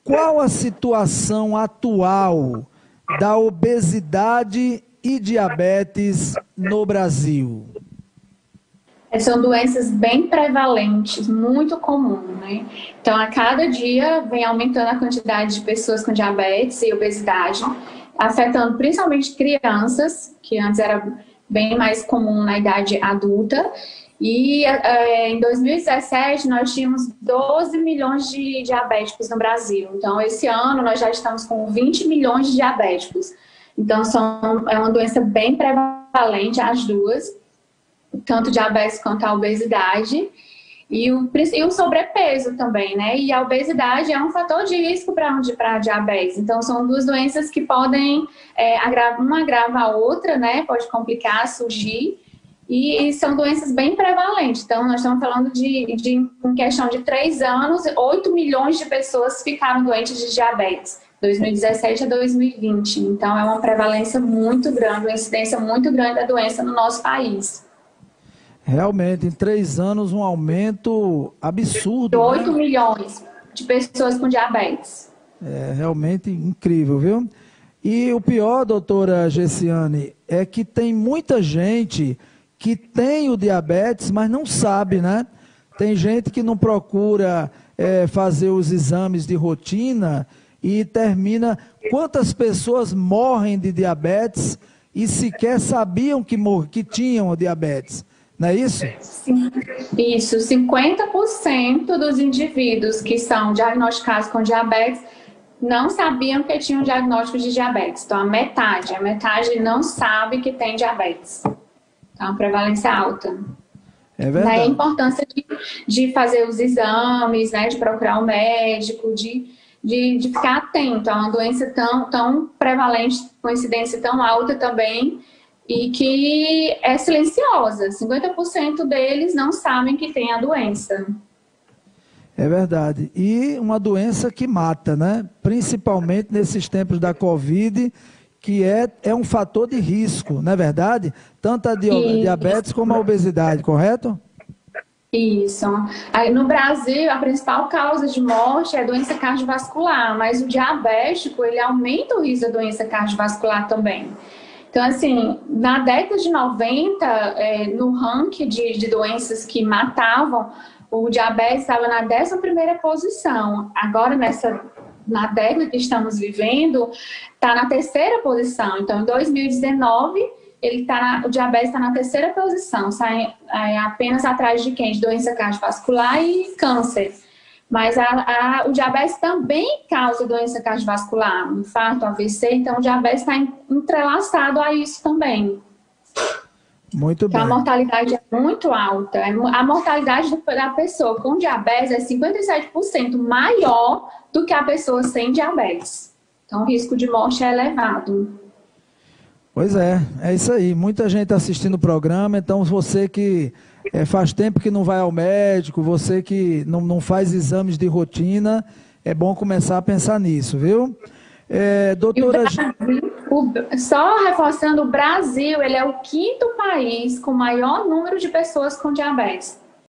qual a situação atual da obesidade e diabetes no Brasil? São doenças bem prevalentes, muito comuns, né? Então, a cada dia vem aumentando a quantidade de pessoas com diabetes e obesidade, afetando principalmente crianças, que antes era bem mais comum na idade adulta. E em 2017 nós tínhamos 12 milhões de diabéticos no Brasil. Então, esse ano nós já estamos com 20 milhões de diabéticos. Então, é uma doença bem prevalente, as duas, tanto diabetes quanto a obesidade. E o sobrepeso também, né? E a obesidade é um fator de risco para diabetes. Então, são duas doenças que podem, uma agrava a outra, né? Pode complicar, surgir. E são doenças bem prevalentes. Então, nós estamos falando em questão de 3 anos, 8 milhões de pessoas ficaram doentes de diabetes, 2017 a 2020. Então, é uma prevalência muito grande, uma incidência muito grande da doença no nosso país. Realmente, em 3 anos, um aumento absurdo. 8 milhões de pessoas com diabetes. É realmente incrível, viu? E o pior, doutora Gessiane, é que tem muita gente que tem o diabetes, mas não sabe, né? Tem gente que não procura fazer os exames de rotina e termina... Quantas pessoas morrem de diabetes e sequer sabiam que tinham diabetes? Não é isso? Sim, isso. 50% dos indivíduos que são diagnosticados com diabetes não sabiam que tinham diagnóstico de diabetes. Então, a metade não sabe que tem diabetes. Então, a prevalência alta. É verdade. Daí a importância de fazer os exames, né, de procurar um médico, de ficar atento a uma doença tão prevalente, com incidência tão alta também, e que é silenciosa. 50% deles não sabem que tem a doença. É verdade. E uma doença que mata, né? Principalmente nesses tempos da Covid, que é um fator de risco, não é verdade? Tanto a diabetes como a obesidade, correto? Isso. Aí, no Brasil, a principal causa de morte é a doença cardiovascular, mas o diabético, ele aumenta o risco da doença cardiovascular também. Então, assim, na década de 90, no ranking de doenças que matavam, o diabetes estava na 11ª posição. Agora, na década que estamos vivendo, está na 3ª posição. Então, em 2019, o diabetes está na 3ª posição, sai apenas atrás de quem? De doença cardiovascular e câncer. Mas o diabetes também causa doença cardiovascular, infarto, AVC, então o diabetes está entrelaçado a isso também. Muito bem. Então, a mortalidade é muito alta. A mortalidade da pessoa com diabetes é 57% maior do que a pessoa sem diabetes. Então, o risco de morte é elevado. Pois é isso aí. Muita gente assistindo o programa, então você que faz tempo que não vai ao médico, você que não faz exames de rotina, é bom começar a pensar nisso, viu? Doutora... Só reforçando, o Brasil, ele é o 5º país com maior número de pessoas com diabetes.